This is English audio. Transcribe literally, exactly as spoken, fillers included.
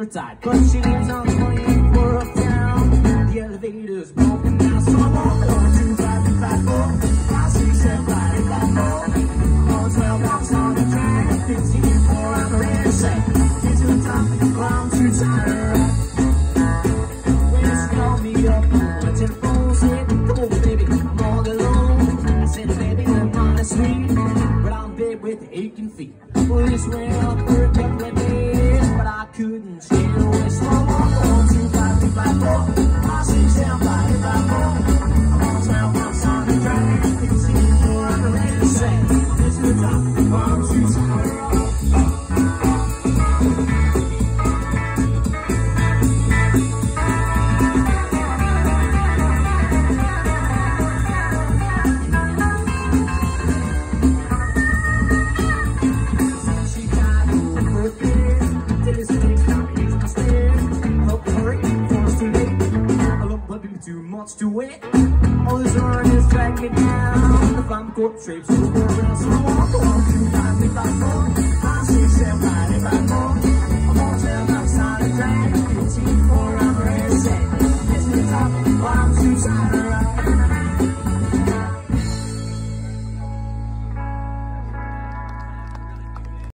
retired, but she lives on twenty-four uptown. The elevator's broken now, so I walk on two five two five four, five six seven five eight five four. All twelve blocks on the track, fifteen four I'm ready to say. Get to the top, I'm too tired. When she called me up, my telephone said, come on baby, I'm all alone. I said, baby, I'm not sweet, but I'm big with aching feet. Well, this went up for a couple of days, but I couldn't stay away. So I walked on two five two five four, five six seven five eight five four. I'm on twelve blocks on the track, fifteen four I'm ready to say. Get to the top, I'm too tired. Too much to wait. All this running is dragging me down. If I'm court trips, we'll go around. So I walk along two five, three, five, four.